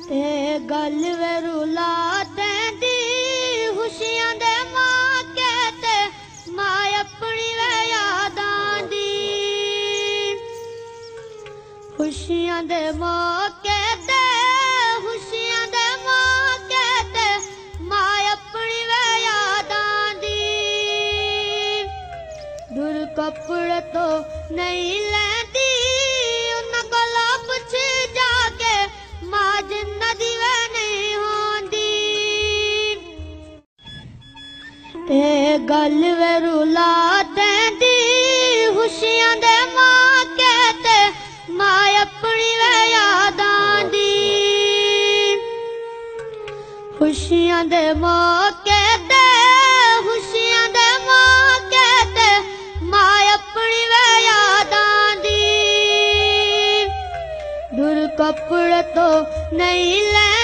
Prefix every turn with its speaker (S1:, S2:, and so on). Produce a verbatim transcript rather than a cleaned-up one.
S1: ते गल वे रुला तेंदी खुशियां दे मौके ते मां अपनी वे यादां दी खुशियां दे मौके ते खुशियां दे मौके ते मां अपनी वे यादां दी दूर कपड़े तो नहीं लैंदी उन्हां कोला पुछ जाके मां जिन्नती वे नहीं होंदी ते गल वे रुला तेंदी खुशियां दे मौके ते मां अपनी वे यादां दी खुशियां दे मौके ते खुशियां दे मौके ते मां अपनी वे यादां दी दूर कपड़े तो नहीं ले